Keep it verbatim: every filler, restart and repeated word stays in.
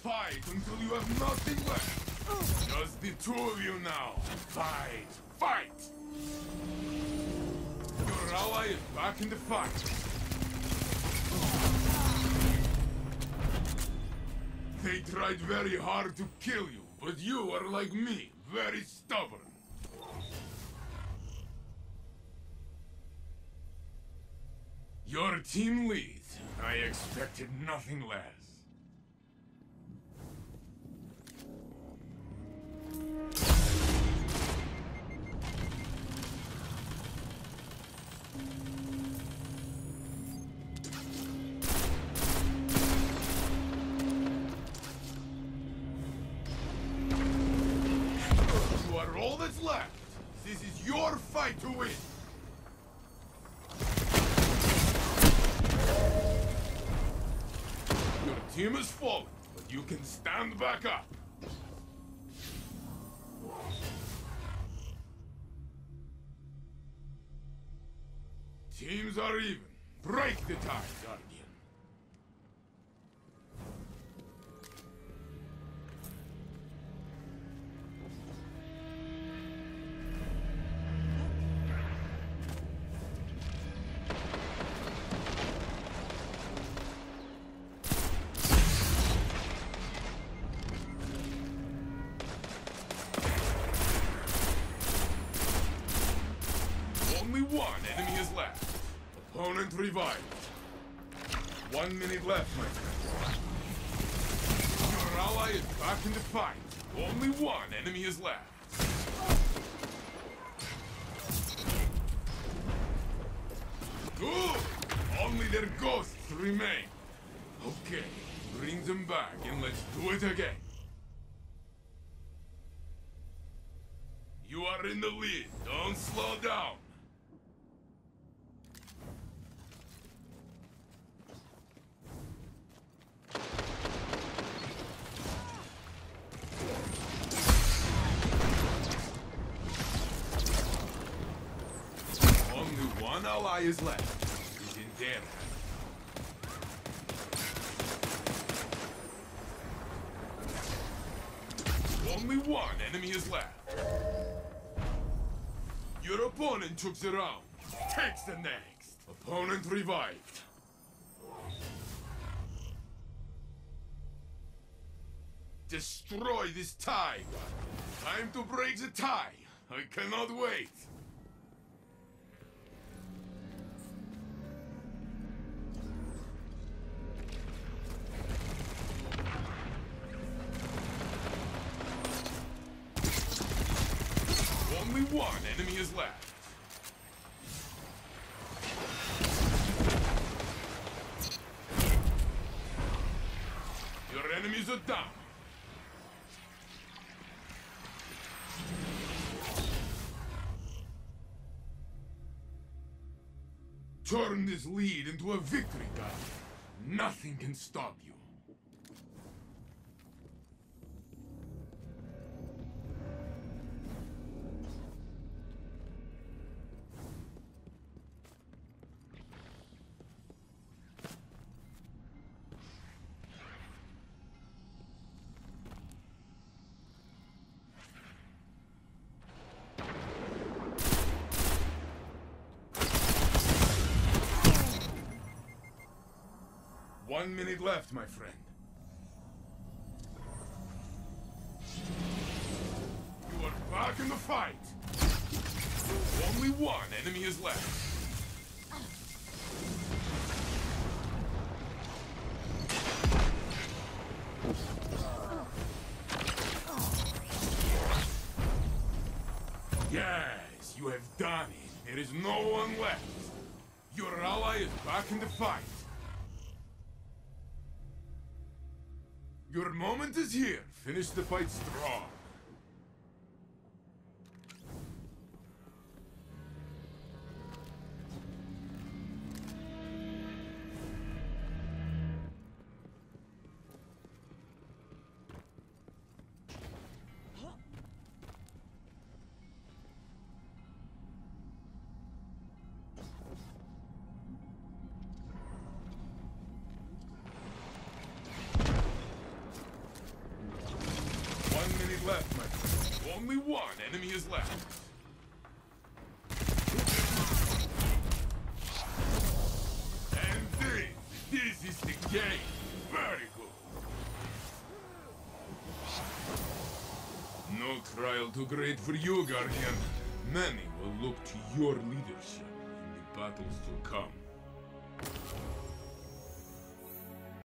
fight until you have nothing left. Just the two of you now. Fight! Fight! Your ally is back in the fight. They tried very hard to kill you, but you are like me, very stubborn. Your team leads. I expected nothing less. You are all that's left. This is your fight to win. Your team has fallen, but you can stand back up. Teams are even. Break the tie, Guardian. Only one enemy is left. Opponent revived. One minute left, my friend. Your ally is back in the fight. Only one enemy is left. Good! Only their ghosts remain. Okay, bring them back and let's do it again. You are in the lead. Don't slow down. One ally is left. He's in there. Only one enemy is left. Your opponent took the round. Takes the next. Opponent revived. Destroy this tie. Time to break the tie. I cannot wait. Only one enemy is left. Your enemies are down. Turn this lead into a victory, guys. Nothing can stop you. One minute left, my friend. You are back in the fight. Only one enemy is left. Yes, you have done it. There is no one left. Your ally is back in the fight. Your moment is here. Finish the fight strong. minute left, my friend. Only one enemy is left. And this, this is the game. Very good. No trial too great for you, Guardian. Many will look to your leadership in the battles to come.